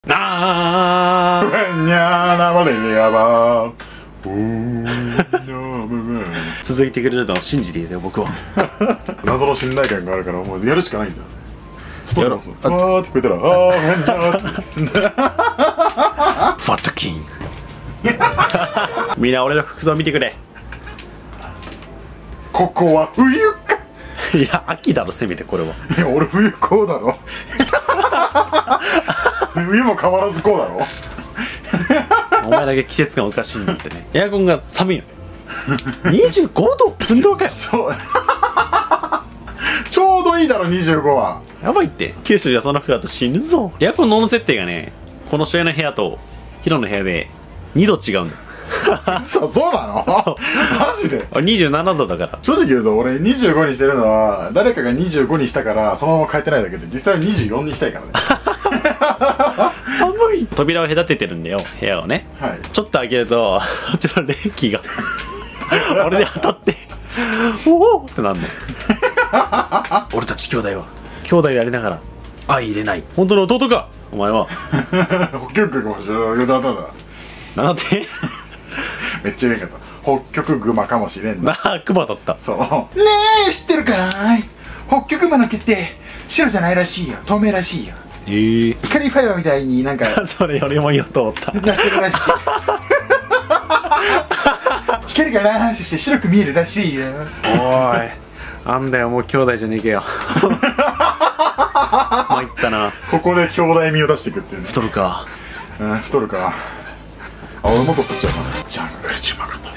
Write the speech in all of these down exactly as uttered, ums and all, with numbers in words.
あーにゃーなばれやば続いてくれるのを信じていたよ僕は。謎の信頼感があるからもうやるしかないんだ。外でもそう、あーって聞こえたら、あー変だーって。ファットキング。みんな俺の服装見てくれ。ここは冬か。いや秋だろせめてこれは。いや俺冬こうだろ。冬も変わらずこうだろ。お前だけ季節がおかしいんだってね。エアコンが寒いの。にじゅうごど積んどるかよ。ちょうどいいだろにじゅうごは。やばいって。九州じゃそんな冬だと死ぬぞ。エアコンの温度設定がね、この初夜の部屋とヒロの部屋でにど違うんだ。そう、そうなの？マジでにじゅうななどだから。正直言うぞ、俺にじゅうごにしてるのは誰かがにじゅうごにしたからそのまま変えてないだけで、実際はにじゅうよんにしたいからね。寒い。扉を隔ててるんだよ部屋をね、はい、ちょっと開けるとこちら冷気が俺に当たっておおってなんの。俺たち兄弟は兄弟でありながら相入れない本当の弟かお前は。北極かもしれない。なんだってめっちゃ言えんかった。北極熊かもしれんな。ああ、熊だった。そう。ねえ、知ってるかい？北極熊の毛って白じゃないらしいよ。透明らしいよ。ええー。光ファイバーみたいになんかそれよりも言おうと思った。なってるらしい。光が乱視して白く見えるらしいよ。おい、あんだよもう兄弟じゃねえけよ。参ったな。ここで兄弟味を出していくっていう、ね。太るか。うん、太るか。あ、俺もっと太っちゃうかな。ジャングルチューマかったです。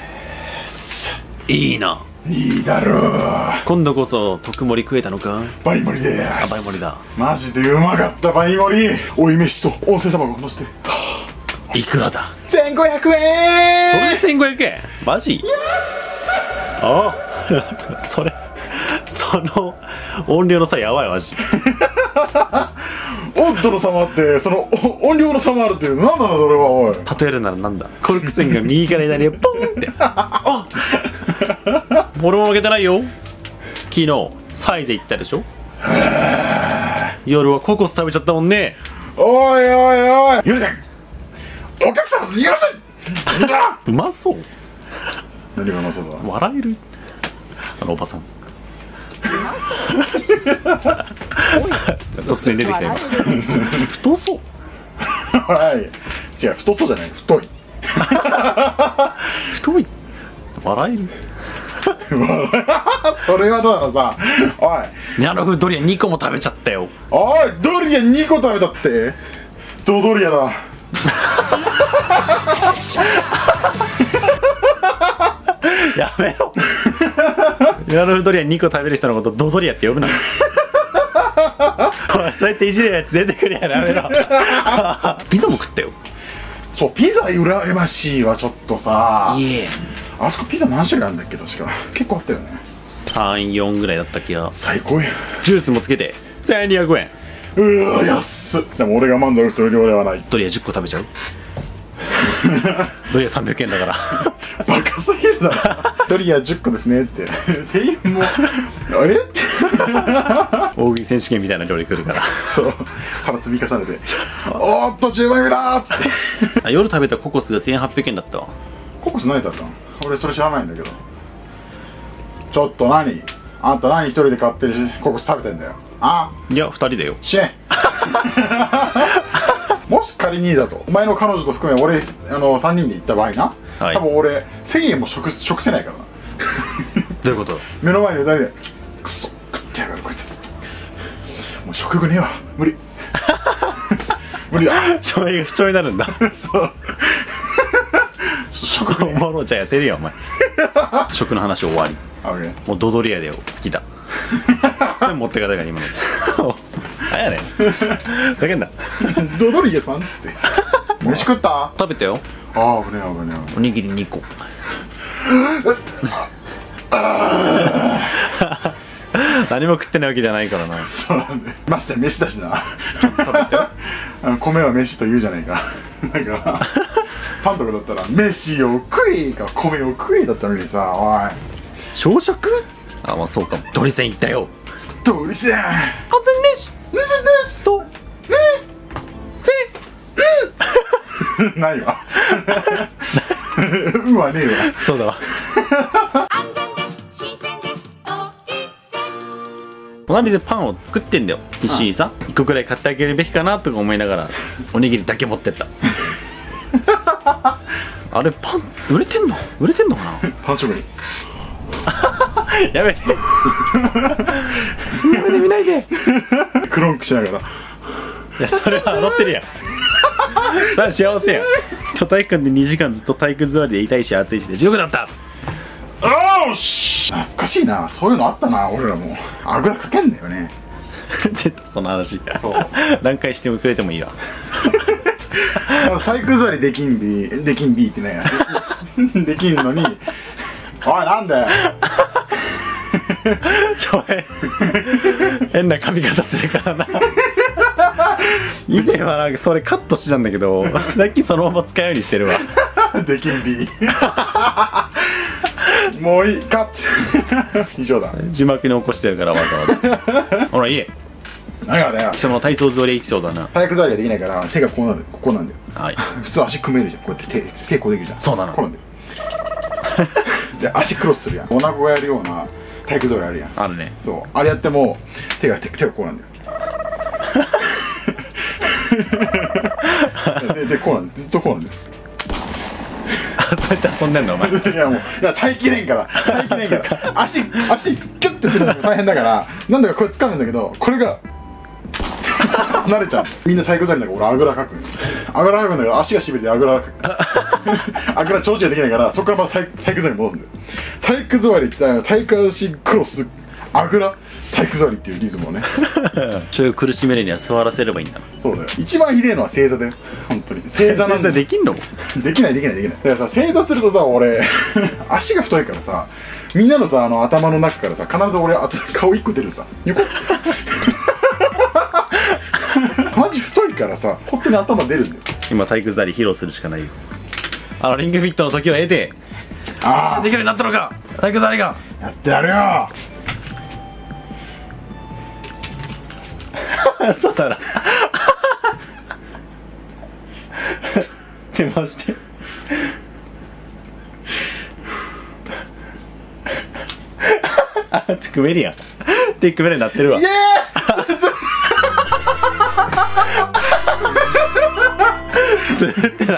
いいな。いいだろう。今度こそ特盛り食えたのか？倍盛りです。あ、倍盛りだ。マジでうまかった倍盛り。追い飯と温泉卵をのせて。いくらだ？せんごひゃくえん。それでせんごひゃくえん？マジ？ああ、それその音量の差やばいマジ。温度の差もあってその音量の差もあるっていう。なんだろそれは。おい、例えるならなんだ。コルク線が右から左へポンって。あっ、俺も負けてないよ。昨日サイゼ行ったでしょ。夜はココス食べちゃったもんね。おいおいおい、許せん、お客さん許せん。うまそう。何がうまそうだ。笑えるあのおばさん。突然出てきた今。太そう。はい、違う、太そうじゃない、太い。太い。笑える。それはだからさ、おい、ニャロフドリアにこも食べちゃったよ。おい、ドリアにこ食べたって。ドドリアだ。やめろ。ニャロフドリアにこ食べる人のことドドリアって呼ぶな。おい、そうやっていじるやつ出てくるやろ。やめろ。ピザも食ったよ。そう、ピザ羨ましいわ。ちょっとさ、いえ、あそこピザ何種類あるんだっけ。確か結構あったよね。さん、よんぐらいだったっけよ。最高や。ジュースもつけてせんにひゃくえん。うわ、安っ。でも俺が満足する量ではない。ドリアじゅっこ食べちゃう。ドリアさんびゃくえんだから。バカすぎるだろ。ドリアじゅっこですねって店員もえって大食い選手権みたいな料理来るから。そう、皿積み重ねておーっとじゅうまいめだーっつって。夜食べたココスがせんはっぴゃくえんだったわ。ココス何だったの？俺それ知らないんだけど。ちょっと何あんた何一人で買ってるしココス食べてんだよ。あ、いやふたりだよ。しね。もし仮にだぞ、お前の彼女と含め俺あのさんにんで行った場合な、はい、多分俺せんえんも食食せないからな。どういうこと？目の前にふたりでクソ食ってやがるこいつ。もう食後ねえわ、無理。無理だ。醤油が不調になるんだ。そう。食後おもろちゃ痩せるよお前。食の話終わり。もうドドリアでよ尽きた。全部持ってかたから今の。あやねん。ふざけんな。ドドリアさんっつって。飯食った？食べたよ。ああ、危ねえ危ねえ。おにぎりにこ。何も食ってないわけじゃないからな。そうなんだよ。まして飯だしな。食べて。あの米は飯と言うじゃないか。だからパンとかだったら飯を食いか米を食いだったのにさ、おい。朝食？あ、まあそうかも。ドリセン行ったよ。ドリセン。あぜんねし。ねぜんねし。と。ね。せ。ね。 ないわ。うはねえわ。 そうだわ。隣でパンを作ってんだよ。必死にさ、いっこくらい買ってあげるべきかなとか思いながらおにぎりだけ持ってった。あれパン売れてんの売れてんのかな。 パン職人。 やめて。やめて見ないで。 クロンクしながら。 いやそれは乗ってるやん。さあ幸せやん。今日体育館でにじかんずっと体育座りで痛いし暑いしで地獄だった。 おーし、懐かしいな。そういうのあったな。俺らもあぐらかけんだよね。 出たその話。 そう何回してもくれてもいいわ。 まず体育座りできんびできんびってね。できんのにおいなんだよ。 ちょい変な髪型するからな。以前はなんかそれカットしてたんだけど最近そのまま使うようにしてるわ。 できんび。もういいカット。以上だ。 字幕に起こしてるからわざわざ。ほらいい。 何がだよ。 貴様の体操座りエピソードだな。 体育座りができないから手がこうなんだよ。ここなんだよ。 はい。 普通足組めるじゃん。こうやって手手こうできるじゃん。 そうだな。 こうなんだよ。で足クロスするやん。お腹がやるような体育座りあるやん。 あるね。 そうあれやっても手が手がこうなんだよ。で, でこうなんだよ。ずっとこうなんだよ。 あ、そうやって遊んでんのお前。 いやもういや耐えきれんから耐えきれんから足足キュッてするのが大変だからなんだかこれ掴むんだけどこれが慣れちゃう。みんな体育座りだから俺あぐらかくあぐらかくんだけど足がしびれてあぐらかくあぐら長時間できないからそこからまた体体育座りに戻すんだよ。体育座りって体育足クロスあぐら体育座りっていうリズムをね。 そういう苦しめるには座らせればいいんだな。 そうだよ。一番ひでえのは正座だよ。本当に正座なんだよ。 できんの？ できないできないできない。だからさ正座するとさ俺足が太いからさみんなのさあの頭の中からさ必ず俺あ顔一個出るさニョコマジ太いからさ本当に頭出るんだよ。 今体育座り披露するしかないよ。あのリングフィットの時を経てああできるようになったのか体育座りが。 やってやるよ。 そうだな。手回して。あ、ちょ組めるやん。手組めるようになってるわ。 イエーつるってない。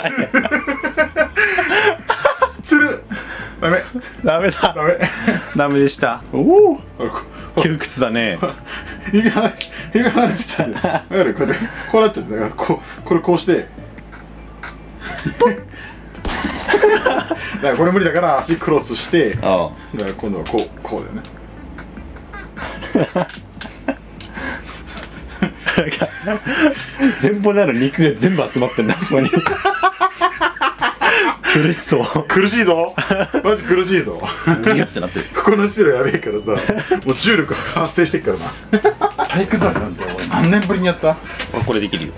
つる。ダメダメだ。 ダメダメでした。 おお窮屈だね。 指が離れ指が離れてっちゃうんだよ。だからこうやってこうなっちゃうんだからこうこれこうしてだからこれ無理だから足クロスしてああだから今度はこうこうだよね。 前方にある肉が全部集まってんだここに。苦しそう。 苦しいぞマジ苦しいぞ。 ギュッてなってる。 ここの質量やべえからさもう重力が発生してっからな。体育座りなんて俺何年ぶりにやった？ これできるよ。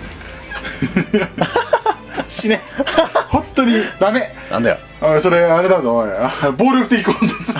死ね本当にダメなんだよおいそれあれだぞおい暴力的コンテンツ。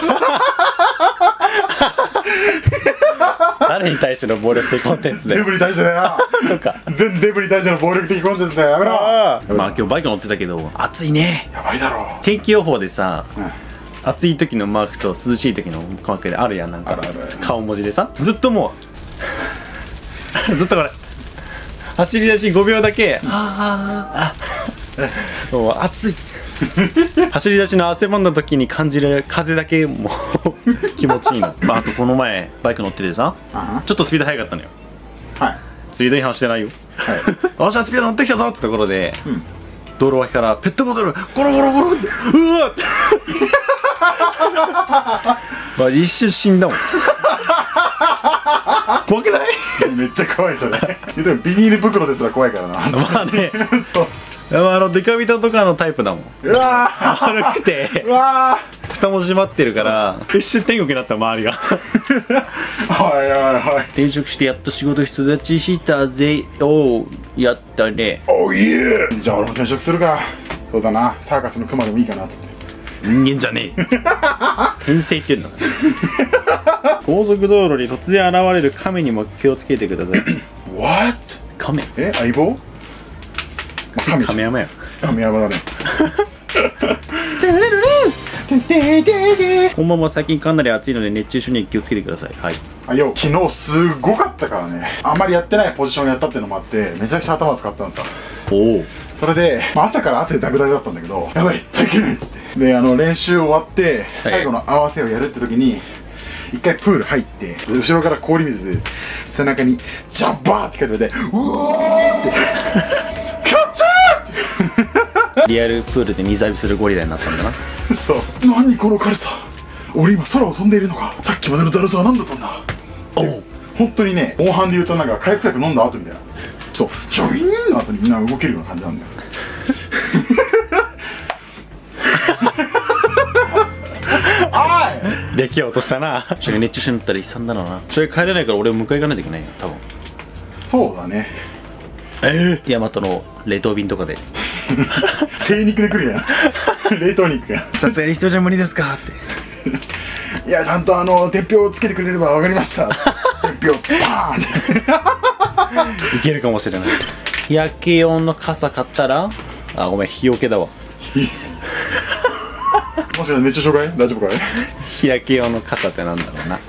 誰に対しての暴力的コンテンツだよ。 デブに対してだよ。 そっか全デブに対しての暴力的コンテンツだよ。やめろ。 まあ今日バイク乗ってたけど暑いね。 やばいだろ。 天気予報でさ、 うん暑い時のマークと涼しい時のマークであるやん。なんかあるあるある顔文字でさずっともうずっとこれ走り出しごびょうだけああもう暑い。走り出しの汗ばんだ時に感じる風だけもう気持ちいいの。まあ、あとこの前バイク乗っててさあちょっとスピード速かったのよ。 はいスピード違反してないよ。 はいよっしゃスピード乗ってきたぞってところで、 うん道路脇からペットボトルゴロゴロゴロってうわってまあ一瞬死んだもん。怖くない？ めっちゃ怖いそれ。でもビニール袋ですら怖いからな。 まあねそうでもあのデカビタとかのタイプだもん。 うわー悪くてうわ蓋も閉まってるから一瞬天国になった周りが。 ーはいはいはい。 転職してやっと仕事人立ちしたぜ。おうやったね。 おいえじゃあ俺も転職するか。そうだなサーカスのクマでもいいかなっつって。 人間じゃねえ。転生って言うんだ。高速道路に突然現れる亀にも気をつけてください。 What？ 亀？ え相棒？ 亀亀山や亀山だねこんばんは。最近かなり暑いので熱中症に気をつけてください。はい。 あ、よ、昨日すごかったからね。あんまりやってないポジションやったっていうのもあってめちゃくちゃ頭使ったんさ。 おお。 それで、まあ、朝から汗ダクダクだったんだけど、やばい耐えきれないっつってで、あの練習終わって最後の合わせをやるって時に一回プール入って後ろから氷水で背中にジャッバーって書いてあってうおーってキャッチャーってリアルプールで水浴びするゴリラになったんだな。 そう。何この軽さ。俺今空を飛んでいるのか。さっきまでのだるさは何だったんだ。おお。本当にね、モンハンで言うとなんか回復薬飲んだ後みたいな。そう、ジョイーンの後にみんな動けるような感じなんだよ。 おい。できようとしたな。それ熱中症になったら悲惨だろうな。それ帰れないから俺を迎え行かないといけないよ多分。 そうだね。 ええ。ヤマトの冷凍便とかで精肉で来るやん。冷凍肉やん。 さすがに人じゃ無理ですかっていや、ちゃんとあの鉄氷をつけてくれれば分かりました。鉄氷パーンっていけるかもしれない。日焼け用の傘買ったら、あ、ごめん、日よけだわ。 もしかして熱中症かい？大丈夫かい？ 日焼け用の傘ってなんだろうな。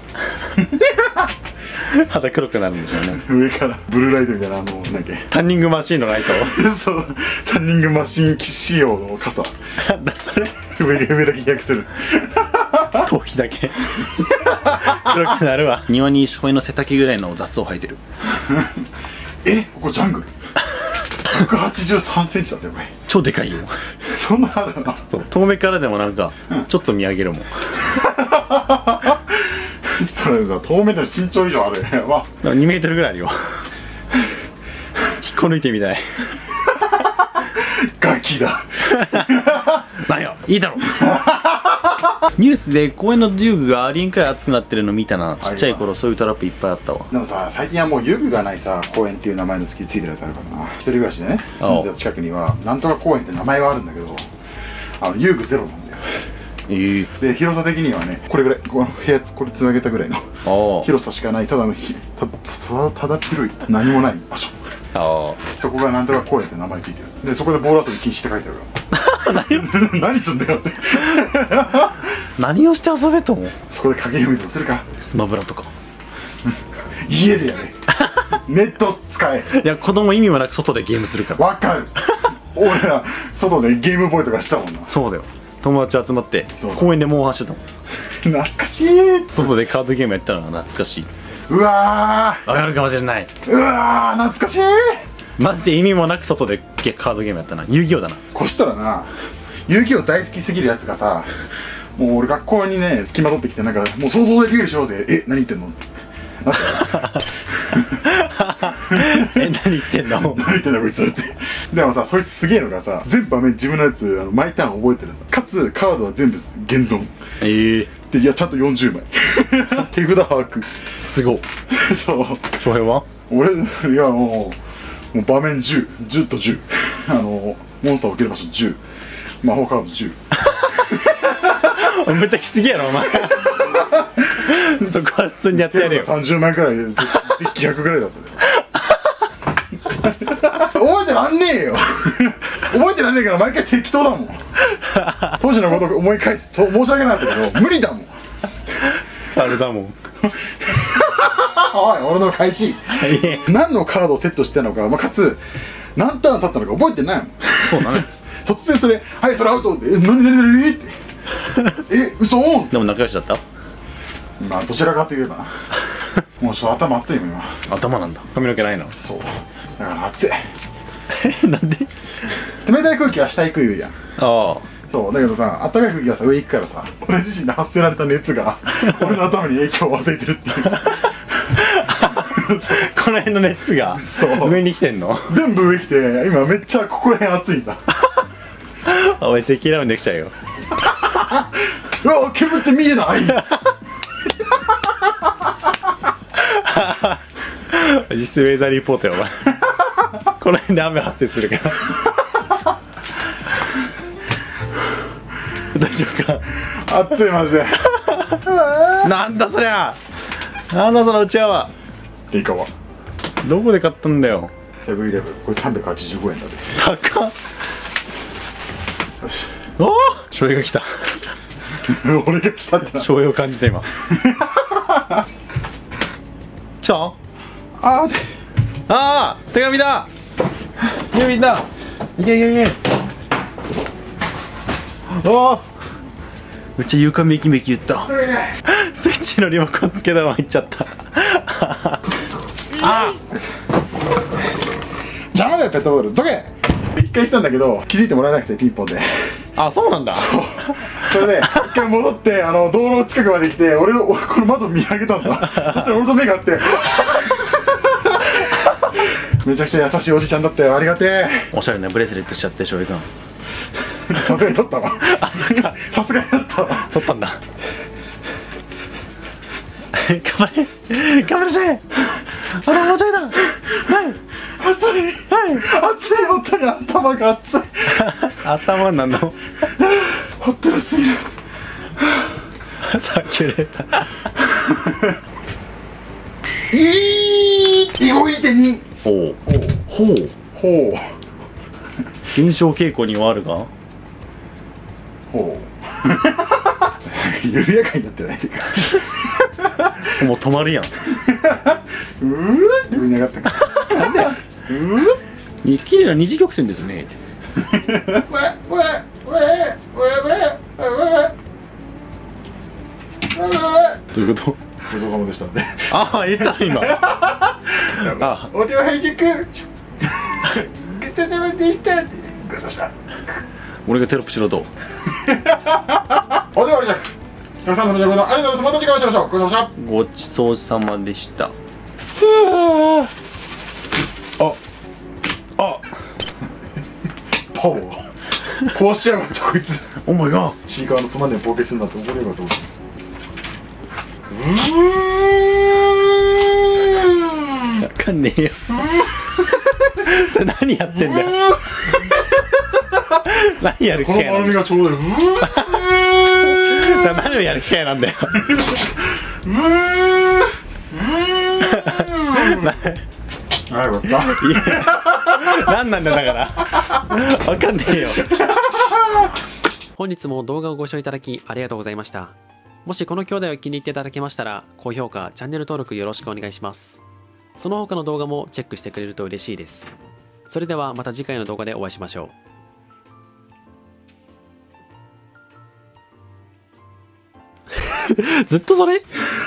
肌黒くなるんでしょうね。 上からブルーライトみたいな、あのなんだっけ、 タンニングマシーンのライト。 そう、タンニングマシン仕様の傘。 なんだそれ。 上上だけ日焼けする。 頭皮だけ黒くなるわ。庭に省エの背丈ぐらいの雑草生えてる。 え、ここジャングル。ひゃくはちじゅうさんセンチだったよこれ。 超でかいよ。 そんなあるの？ そう、遠目からでもなんか、うん、ちょっと見上げるもん。 それさ、遠目で身長以上あるよ。わ、 にメートルぐらいあるよ。引っこ抜いてみたい。 ガキだ。 なんよ、いいだろ。ニュースで公園の遊具がありえんくらい熱くなってるの見たな。ちっちゃい頃そういうトラップいっぱいあったわ。 でもさ、最近はもう遊具がないさ公園っていう名前のつきついてるやつあるからな。一人暮らしでね、住んでた近くにはなんとか公園って名前はあるんだけど、あの遊具ゼロなんだよ。えー、で広さ的にはね、これぐらい、この部屋これつなげたぐらいの広さしかない、ただのひ た, た, ただ広い何もない場所。あ、そこがなんとか公園って名前ついてる。でそこでボール遊び禁止って書いてあるから。何すんだよって。 何をして遊べと思う。 そこで影読みでもするか。 スマブラとか家でやれ。ネット使え。 いや、子供意味もなく外でゲームするから。 わかる。俺ら外でゲームボーイとかしたもんな。 そうだよ、友達集まって公園でモンハンしてたもん。 懐かしい。 外でカードゲームやったら懐かしい。 うわー、 わかるかもしれない。 うわー、懐かしい。 マジで意味もなく外でカードゲームやったな。遊戯王だな。 こしたらな、遊戯王大好きすぎるやつがさ、もう俺学校にね付きまとってきて、なんかもう想像で理由しようぜ。え、何言ってんのえ、何言ってんの何言ってんだこいつって。でもさ、そいつすげえのがさ、全場面自分のやつあの毎ターン覚えてるさ、かつカードは全部現存。ええー、で、いやちゃんとよんじゅうまい。手札把握。 すごい。 そう。 翔平は俺、いやもうもう場面じゅう、じゅうとじゅう、あのモンスターを受ける場所じゅう、魔法カードじゅう。 おめたきすぎやろお前。そこは普通にやってやるよ。 さんじゅうまいくらいでデッキひゃくぐらいだったで。覚えてらんねえよ。覚えてらんねえから毎回適当だもん。当時のこと思い返すと申し訳ないんだけど無理だもん。 あれだもん。 おい、俺の返し。何のカードをセットしてたのか、まあ、かつ何ターン経ったのか覚えてないもん。そうだね。突然それ、はいそれアウトって、え、何何何って。え、嘘。 でも仲良しだった？ まあどちらかといえばな。もうちょっと頭熱いもん今。 頭なんだ。髪の毛ないの？ そうだから熱い。 え、なんで？ 冷たい空気は下行く言うやん。ああ。 そうだけどさ、暖かい空気がさ上行くからさ、俺自身で発せられた熱が俺の頭に影響を与えてるっていう。 この辺の熱が上に来てんの？ 全部上来て今めっちゃここら辺熱いさ。 おい、積乱雲できちゃうよ。 うわ、煙って見えない。 実質ウェザーリポートよお前。この辺で雨発生するから。大丈夫か？ 熱いマジで。 なんだそりゃ。なんだそのうちわは。 いいかわ。 どこで買ったんだよ。 セブンイレブン。これさんびゃくはちじゅうごえんだで。 高っ。 よし。 おお、醤油が来た。 俺が来たってな。 醤油を感じた今。来た？ああーで。 あー、手紙だ。手紙だ。いけいけいけ。おお。めっちゃ床めきめき言った。スイッチのリモコンつけたままいっちゃった。あ邪魔だよペットボトル。どけ。一回来たんだけど気づいてもらえなくてピンポンで。 あ、そうなんだ。 それで一回戻ってあの道路近くまで来て俺の俺この窓見上げたんさ。そしたら俺と目が合って。めちゃくちゃ優しいおじちゃんだったよ。ありがてえ。 おしゃれなブレスレットしちゃって醤油君。 さすがに取ったわ。 あ、そっか。 さすがに取ったわ。 取ったんだ。頑張れ頑張れしゃい。あのもうちょいだ。はい。 熱い。はい。熱い。本当に頭が熱い。 頭なの。 ホットすぎる。 サーキュレーター。 いい。動いてに。 ほう。ほう。 ほう。 減少傾向にはあるが。 ほう。緩やかになってないてか。 もう止まるやん。 うーって上に上がったから。なんで。うー。綺麗な二次曲線ですね。 わわわわわわ。 どういうこと？ ごちそうさまでしたんで。 ああ、言った今。あ、 お手を拝借。ごちそうさまでした。ごちそうさま。 俺がテロップしろと。 お手を拝借。たくさんのごありがとうございます。また次回お会いしましょう。ごちそうさまでした。 ごちそうさまでした。あ、あ、 パワー。壊しやがったこいつ。 お前が。 チーカーのつまんねえボケすんなって怒れるかと思って。 わかんねえよ。それ何やってんだよ。何やる機この会なんだよ。 丸みがちょうどいい。 何をやる機会なんだよ。 あ、よかった。 何なんだよだからわかんねえよ。 本日も動画をご視聴いただきありがとうございました。もしこの兄弟を気に入っていただけましたら高評価、チャンネル登録よろしくお願いします。その他の動画もチェックしてくれると嬉しいです。それではまた次回の動画でお会いしましょう。 ずっとそれ